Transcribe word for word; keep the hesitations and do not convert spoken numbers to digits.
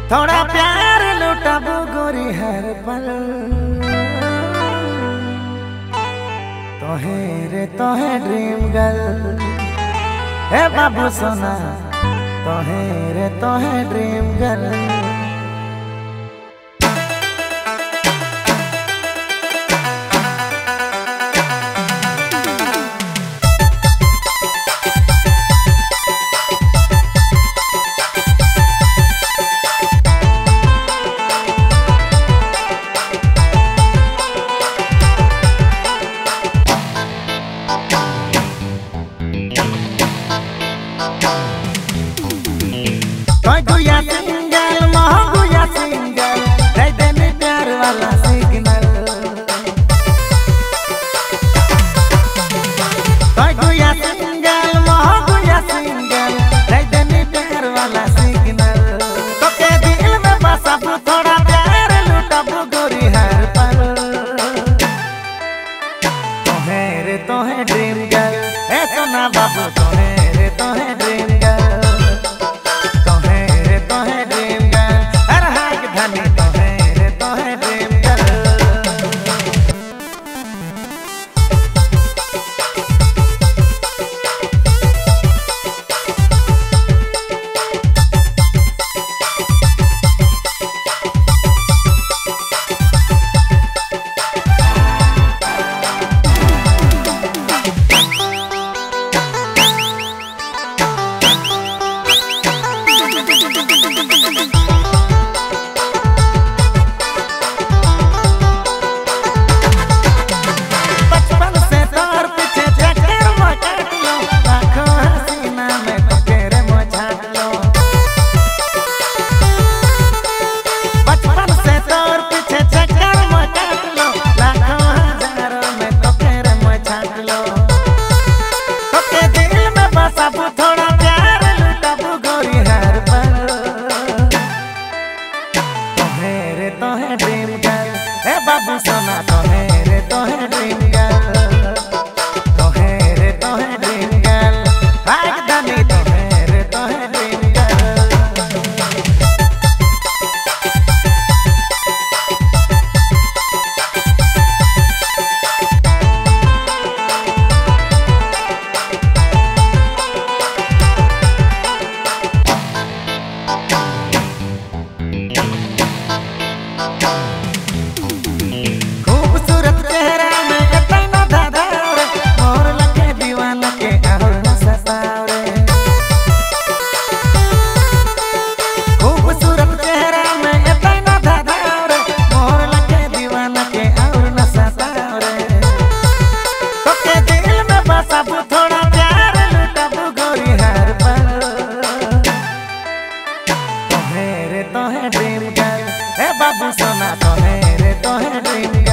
थोड़ा प्यार लुटाबो गोरी हर पल। तोहे रे तोहे ड्रीम गर्ल, हे बाबू सोना तोहे रे तोहे ड्रीम गर्ल। कोई गुया सिंगल मोह गुया सिंगल दे देने प्यार वाला सिग्नल। कोई गुया सिंगल मोह गुया सिंगल दे देने प्यार वाला सिग्नल। तो के दिल में बसाबू थोड़ा प्यार लुटाबू गोरी हर पल। तोहे रे तोहे ड्रीम गर्ल, ए सोना बाबू तोहे रे तोहे ड्रीम गर्ल। तोहे ड्रीम गर्ल, हे बाबू सोना तोहे रे तोहे ड्रीम गर्ल। तोहे रे तोहे ड्रीम गर्ल, भाग धनी तोहे रे तोहे ड्रीम गर्ल। खूबसूरत चेहरा में इतना धाधाव रे, मोर लगे दीवाना के और न सताव रे। खूबसूरत चेहरा में इतना धाधाव रे, मोर लगे दीवाना के और न सताव रे। तो के दिल में बसाबू थोड़ा प्यार लुटाबू गोरी हर पल। तोहे रे तोहे ड्रीम गर्ल, हे बाबू सोना तोहे रे तोहे ड्रीम गर्ल।